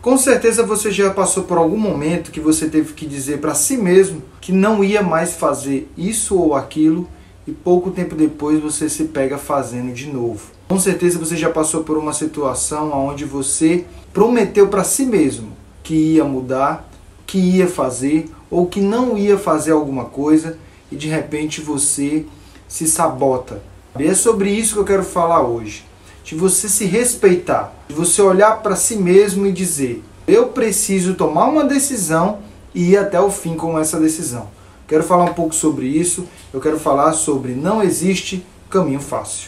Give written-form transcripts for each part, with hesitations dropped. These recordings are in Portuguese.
Com certeza você já passou por algum momento que você teve que dizer para si mesmo que não ia mais fazer isso ou aquilo e pouco tempo depois você se pega fazendo de novo. Com certeza você já passou por uma situação onde você prometeu para si mesmo que ia mudar, que ia fazer ou que não ia fazer alguma coisa e de repente você se sabota. E é sobre isso que eu quero falar hoje. De você se respeitar, de você olhar para si mesmo e dizer: eu preciso tomar uma decisão e ir até o fim com essa decisão. Quero falar um pouco sobre isso, eu quero falar sobre não existe caminho fácil.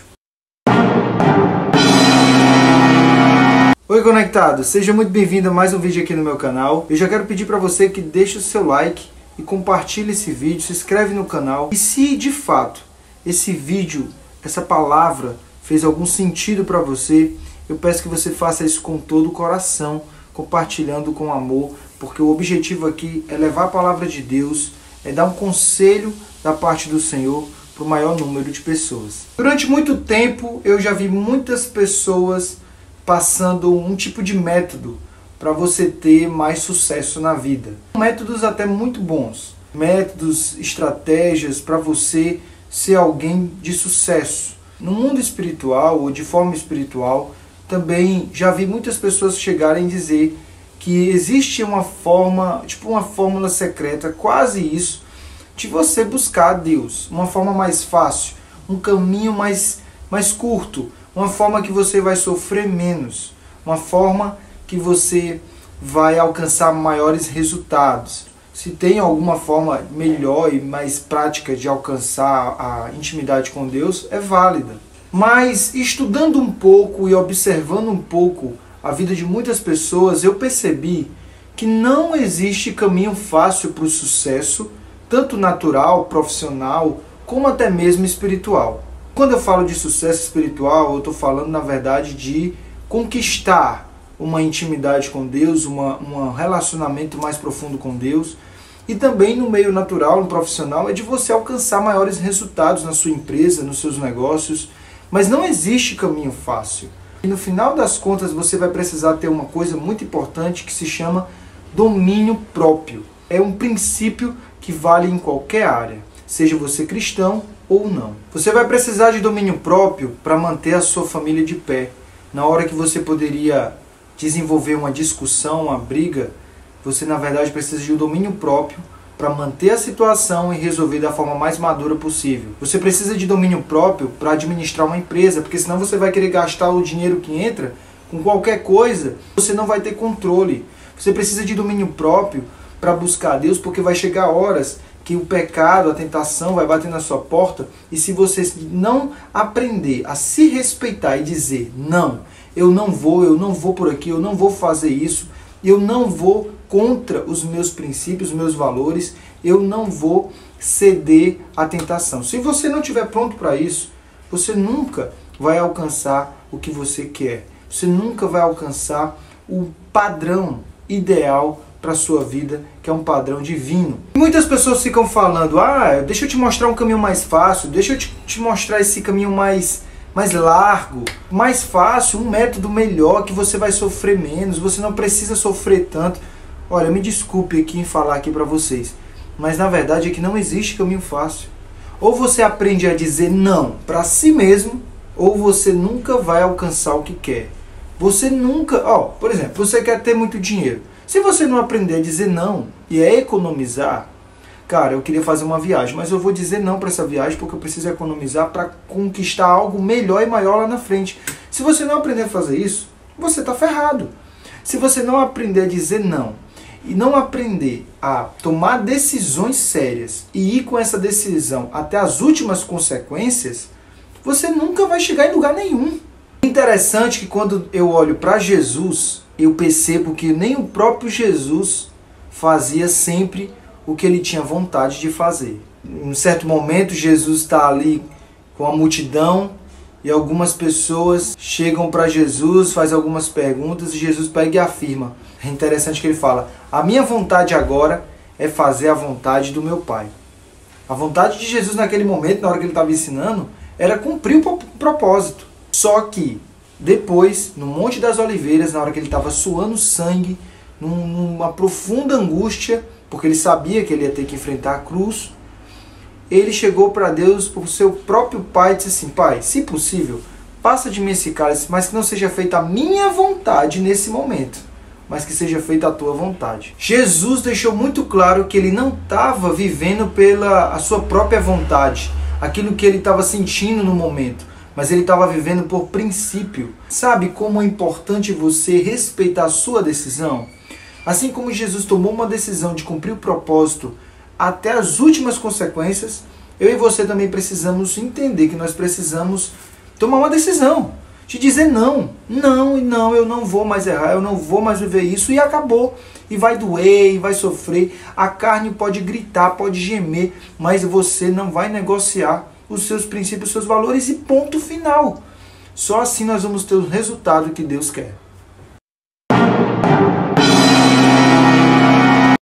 Oi conectado, seja muito bem-vindo a mais um vídeo aqui no meu canal. Eu já quero pedir para você que deixe o seu like e compartilhe esse vídeo, se inscreve no canal. E se de fato esse vídeo, essa palavra fez algum sentido para você, eu peço que você faça isso com todo o coração, compartilhando com amor, porque o objetivo aqui é levar a palavra de Deus, é dar um conselho da parte do Senhor para o maior número de pessoas. Durante muito tempo eu já vi muitas pessoas passando um tipo de método para você ter mais sucesso na vida. Métodos até muito bons, métodos, estratégias para você ser alguém de sucesso. No mundo espiritual ou de forma espiritual, também já vi muitas pessoas chegarem a dizer que existe uma forma, tipo uma fórmula secreta, quase isso, de você buscar a Deus. Uma forma mais fácil, um caminho mais curto, uma forma que você vai sofrer menos, uma forma que você vai alcançar maiores resultados. Se tem alguma forma melhor e mais prática de alcançar a intimidade com Deus, é válida. Mas estudando um pouco e observando um pouco a vida de muitas pessoas, eu percebi que não existe caminho fácil para o sucesso, tanto natural, profissional, como até mesmo espiritual. Quando eu falo de sucesso espiritual, eu estou falando na verdade de conquistar uma intimidade com Deus, um relacionamento mais profundo com Deus. E também no meio natural, no profissional, é de você alcançar maiores resultados na sua empresa, nos seus negócios. Mas não existe caminho fácil. E no final das contas você vai precisar ter uma coisa muito importante que se chama domínio próprio. É um princípio que vale em qualquer área, seja você cristão ou não. Você vai precisar de domínio próprio para manter a sua família de pé. Na hora que você poderia desenvolver uma discussão, uma briga, você na verdade precisa de um domínio próprio para manter a situação e resolver da forma mais madura possível. Você precisa de domínio próprio para administrar uma empresa, porque senão você vai querer gastar o dinheiro que entra com qualquer coisa, você não vai ter controle. Você precisa de domínio próprio para buscar a Deus, porque vai chegar horas que o pecado, a tentação vai bater na sua porta, e se você não aprender a se respeitar e dizer: não, eu não vou por aqui, eu não vou fazer isso, eu não vou contra os meus princípios, os meus valores, eu não vou ceder à tentação. Se você não estiver pronto para isso, você nunca vai alcançar o que você quer. Você nunca vai alcançar o padrão ideal para a sua vida, que é um padrão divino. Muitas pessoas ficam falando: deixa eu te mostrar um caminho mais fácil, deixa eu te mostrar esse caminho mais largo, mais fácil, um método melhor que você vai sofrer menos, você não precisa sofrer tanto. Olha, me desculpe aqui em falar aqui para vocês, mas na verdade é que não existe caminho fácil. Ou você aprende a dizer não para si mesmo, ou você nunca vai alcançar o que quer. Você nunca, por exemplo, você quer ter muito dinheiro. Se você não aprender a dizer não e a economizar, cara, eu queria fazer uma viagem, mas eu vou dizer não para essa viagem porque eu preciso economizar para conquistar algo melhor e maior lá na frente. Se você não aprender a fazer isso, você está ferrado. Se você não aprender a dizer não e não aprender a tomar decisões sérias e ir com essa decisão até as últimas consequências, você nunca vai chegar em lugar nenhum. Interessante que quando eu olho para Jesus, eu percebo que nem o próprio Jesus fazia sempre o que ele tinha vontade de fazer. Em um certo momento, Jesus está ali com a multidão e algumas pessoas chegam para Jesus, faz algumas perguntas e Jesus pega e afirma. É interessante que ele fala: a minha vontade agora é fazer a vontade do meu Pai. A vontade de Jesus naquele momento, na hora que ele estava ensinando, era cumprir o propósito. Só que Depois, no Monte das Oliveiras, na hora que ele estava suando sangue, numa profunda angústia, porque ele sabia que ele ia ter que enfrentar a cruz, ele chegou para Deus, para o seu próprio Pai, e disse assim: Pai, se possível, passa de mim esse cálice, mas que não seja feita a minha vontade nesse momento, mas que seja feita a tua vontade. Jesus deixou muito claro que ele não estava vivendo pela a sua própria vontade, aquilo que ele estava sentindo no momento, mas ele estava vivendo por princípio. Sabe como é importante você respeitar a sua decisão? Assim como Jesus tomou uma decisão de cumprir o propósito até as últimas consequências, eu e você também precisamos entender que nós precisamos tomar uma decisão de dizer não, eu não vou mais errar, eu não vou mais viver isso, e acabou. E vai doer, e vai sofrer, a carne pode gritar, pode gemer, mas você não vai negociar os seus princípios, os seus valores, e ponto final. Só assim nós vamos ter o resultado que Deus quer.